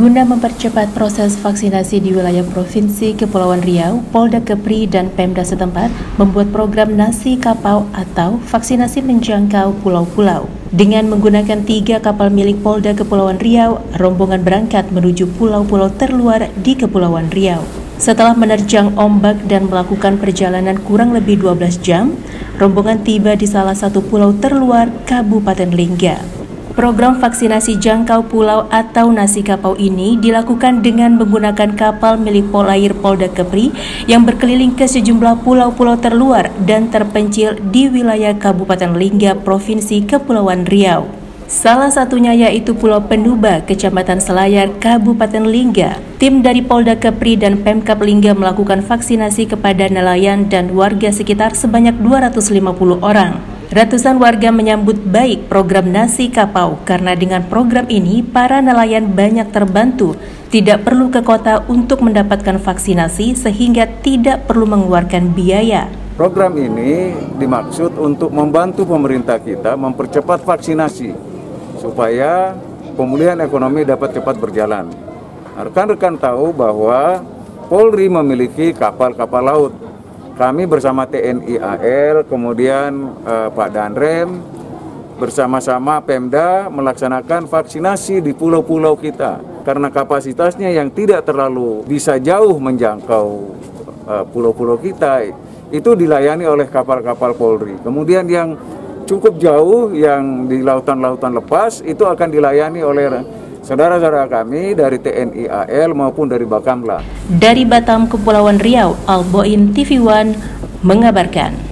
Guna mempercepat proses vaksinasi di wilayah Provinsi Kepulauan Riau, Polda Kepri dan Pemda setempat membuat program Nasi Kapau atau vaksinasi menjangkau pulau-pulau. Dengan menggunakan 3 kapal milik Polda Kepulauan Riau, rombongan berangkat menuju pulau-pulau terluar di Kepulauan Riau. Setelah menerjang ombak dan melakukan perjalanan kurang lebih 12 jam, rombongan tiba di salah satu pulau terluar Kabupaten Lingga. Program vaksinasi jangkau pulau atau Nasi Kapau ini dilakukan dengan menggunakan kapal milik Polair Polda Kepri yang berkeliling ke sejumlah pulau-pulau terluar dan terpencil di wilayah Kabupaten Lingga, Provinsi Kepulauan Riau. Salah satunya yaitu Pulau Penuba, Kecamatan Selayar, Kabupaten Lingga. Tim dari Polda Kepri dan Pemkab Lingga melakukan vaksinasi kepada nelayan dan warga sekitar sebanyak 250 orang. Ratusan warga menyambut baik program Nasi Kapau karena dengan program ini para nelayan banyak terbantu, tidak perlu ke kota untuk mendapatkan vaksinasi sehingga tidak perlu mengeluarkan biaya. Program ini dimaksud untuk membantu pemerintah kita mempercepat vaksinasi supaya pemulihan ekonomi dapat cepat berjalan. Rekan-rekan tahu bahwa Polri memiliki kapal-kapal laut. Kami bersama TNI AL, kemudian Pak Danrem, bersama-sama Pemda melaksanakan vaksinasi di pulau-pulau kita. Karena kapasitasnya yang tidak terlalu bisa jauh menjangkau pulau-pulau kita, itu dilayani oleh kapal-kapal Polri. Kemudian yang cukup jauh, yang di lautan-lautan lepas, itu akan dilayani oleh saudara-saudara kami dari TNI AL maupun dari Bakamla. Dari Batam, Kepulauan Riau, Al Boin TV One mengabarkan.